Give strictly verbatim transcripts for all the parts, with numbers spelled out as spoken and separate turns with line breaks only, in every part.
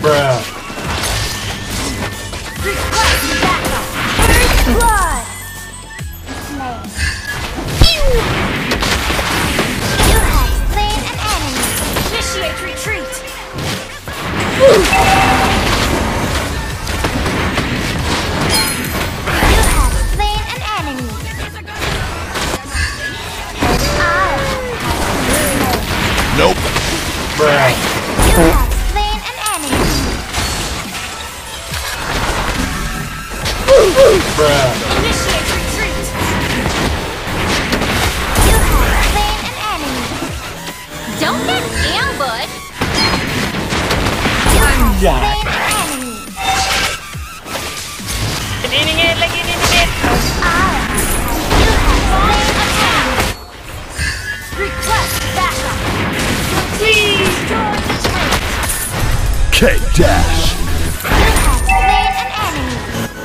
Bruh.
Request backup. First blood. Slay. You have slain an enemy. Initiate retreat. You have slain an enemy. I
Nope. Bruh.
You have slain an enemy.
Bruh.
Initiate retreat. You have slain an enemy. Don't get ambushed. You have
Yeah.
slain an enemy.
Ininingit lagi, ininingit.
I You have slain an enemy. Request backup. Please join the tank.
K dash.
You have slain an enemy.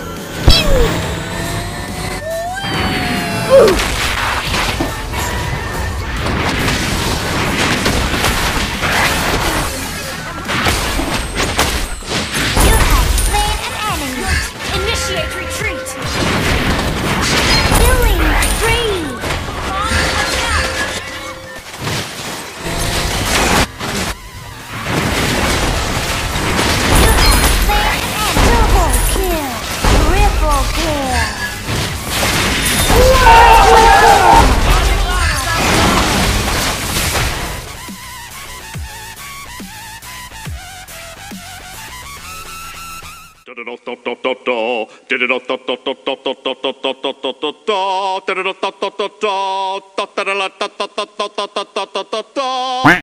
You have slain an enemy. Initiate retreat. Killing spree. You have slain an enemy. Double kill. Triple kill.
Da-da-da-da-da-da-da.